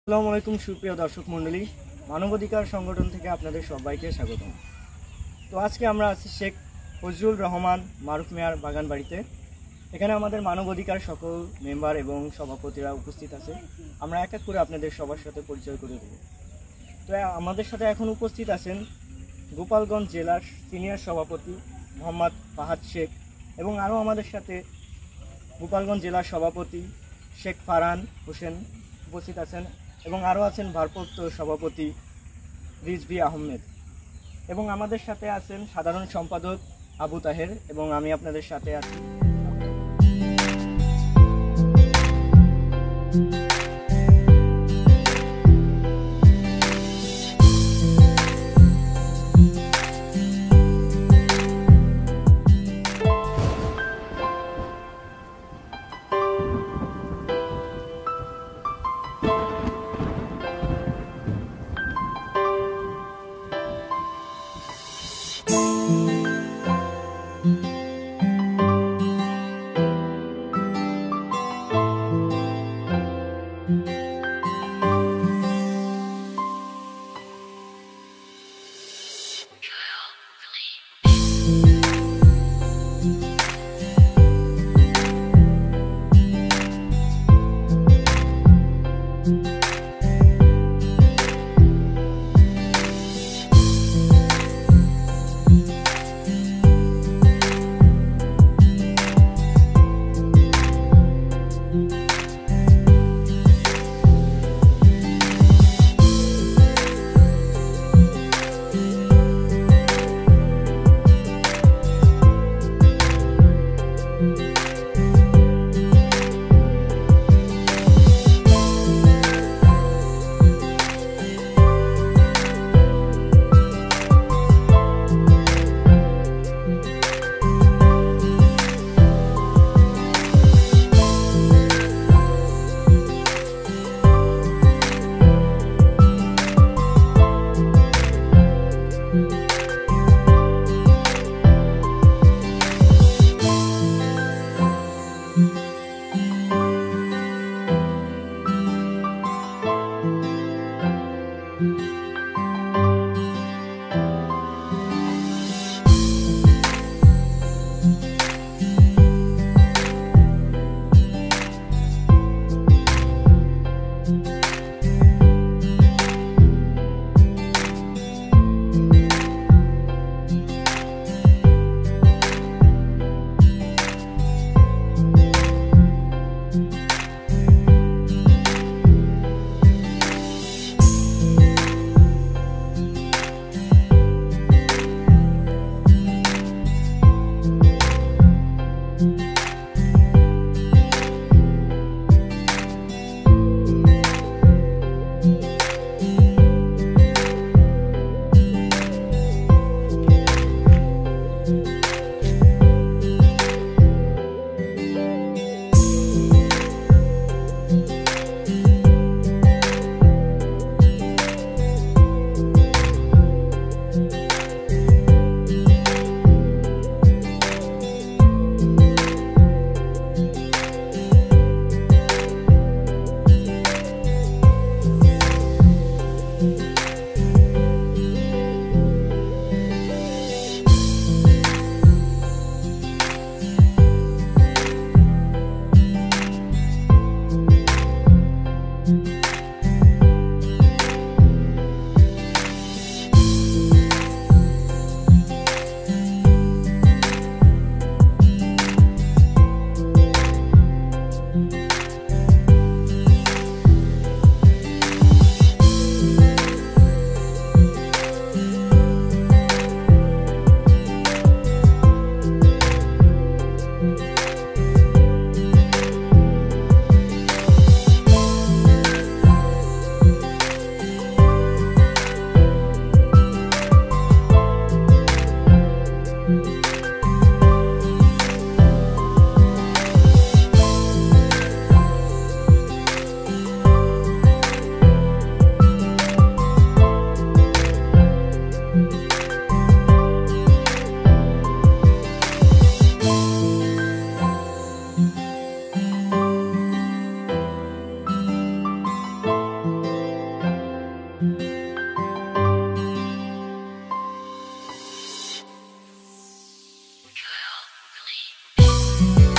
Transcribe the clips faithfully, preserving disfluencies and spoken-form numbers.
আসসালামু আলাইকুম সুপ্রিয় দর্শক মণ্ডলী, মানবাধিকার সংগঠন থেকে আপনাদের সবাইকে স্বাগতম। তো আজকে আমরা আছি শেখ ফজলুর রহমান মারুফ মিয়ার বাগান বাড়িতে। এখানে আমাদের মানবাধিকার সকল মেম্বার এবং সভাপতিরা উপস্থিত আছে। আমরা এক এক করে আপনাদের সবার সাথে পরিচয় করে দেব। তো আমাদের সাথে এখন উপস্থিত আছেন গোপালগঞ্জ জেলার সিনিয়র সভাপতি মোহাম্মদ ফাহাদ শেখ, এবং আরও আমাদের সাথে গোপালগঞ্জ জেলার সভাপতি শেখ ফারহান হোসেন উপস্থিত আছেন, এবং আরও আছেন ভারপ্রাপ্ত সভাপতি রিজভি আহমেদ, এবং আমাদের সাথে আছেন সাধারণ সম্পাদক আবু তাহের, এবং আমি আপনাদের সাথে আছি।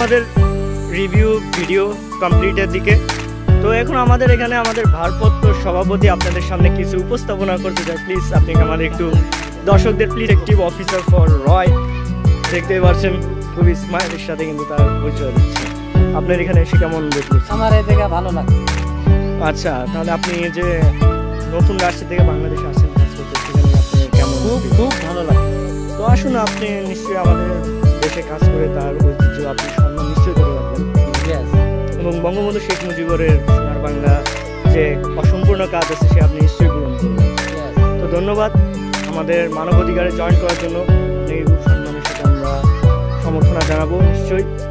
আমাদের রিভিউ ভিডিও কমপ্লিটের দিকে। তো এখন আমাদের এখানে আমাদের ভারপ্রাপ্ত সভাপতি আপনাদের সামনে কিছু উপস্থাপনা করতে চাই। প্লিজ আপনি আমাদের একটু দর্শকদের please active officer for Roy দেখতে পাচ্ছেন, খুবই স্মাইলের সাথে কিন্তু তার পরিচয় দিচ্ছে। আপনার এখানে এসে কেমন দেখলেন? আমার এই জায়গা ভালো লাগে। আচ্ছা, তাহলে আপনি যে নতুন রাষ্ট্র থেকে বাংলাদেশে আসেন কাজ করতে, সেখানে আপনি কেমন? খুব খুব ভালো লাগে। তো আসুন, আপনি নিশ্চয়ই আমাদের দেশে কাজ করে তার ঐতিহ্য আপনি সম্মান নিশ্চয়ই করে রাখবেন এবং বঙ্গবন্ধু শেখ মুজিবের সোনার বাংলা যে অসম্পূর্ণ কাজ আছে সে আপনি নিশ্চয়ই পূরণ করবেন। তো ধন্যবাদ আমাদের মানবাধিকারে জয়েন করার জন্য। আপনাকে খুব সম্মানের সাথে আমরা সমর্থনা জানাবো নিশ্চয়ই।